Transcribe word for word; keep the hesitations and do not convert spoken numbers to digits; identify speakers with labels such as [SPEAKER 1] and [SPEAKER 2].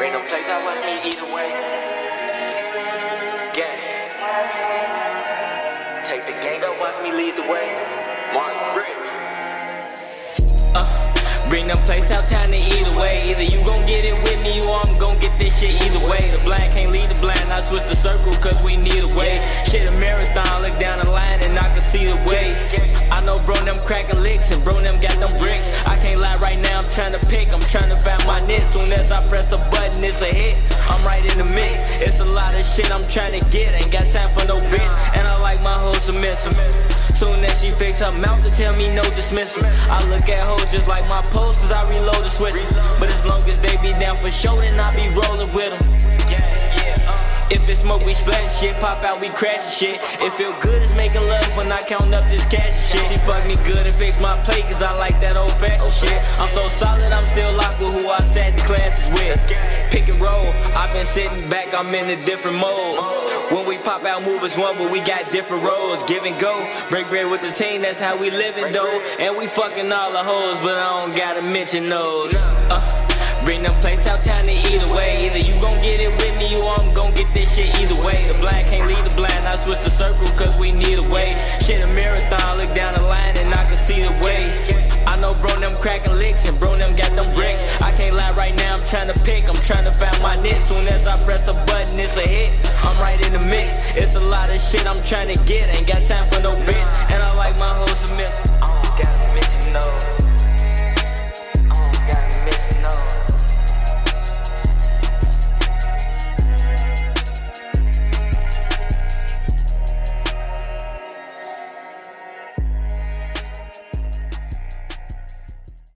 [SPEAKER 1] Ain't no place I watch me either way. Gang. Take the gang up, watch me lead the way. Marley. Uh, bring them plates out town to either way. Either you gon' get it with me or I'm gon' get this shit either way. The blind can't lead the blind, I switch the circle cause we need a way. Shit a marathon, look down the line and I can see the way. I know bro them cracking licks and bro them got them bricks. I can't lie right now, I'm trying to pick, I'm trying to find my niche. Soon as I press a button, it's a hit, I'm right in the mix. It's a lot of shit I'm trying to get, ain't got time for no bitch. And I like my hoes submissive. Soon as she fix her mouth to tell me no dismissal. I look at hoes just like my post cause I reload the switch. But as long as they be down for show, then I be rolling with them. If it's smoke, we splash shit, pop out, we crash shit. It feel good as making love when I count up this cash shit. She fuck me good and fix my plate cause I like that old fashioned shit. I'm so solid, I'm still locked with who I sat in classes with. Pick and roll, I've been sitting back, I'm in a different mode. When we pop out, move as one, but we got different roles. Give and go, break bread with the team, that's how we living though. And we fucking all the hoes, but I don't gotta mention those. uh, Bring them plates out town to either way. Either you gon' get it with me or I'm gon' get this shit either way. The blind can't lead the blind, I switch the circle cause we need a way. Shit a marathon, look down the line and I can see the way. I know bro them cracking licks and bro them got them bricks. I can't lie right now, I'm trying to pick, I'm trying to find my niche. Soon as I press a button, it's a hit, I'm right in the mix. It's a lot of shit I'm trying to get, ain't got time for no bitch. And I like my hoes submissive, I don't gotta mention no.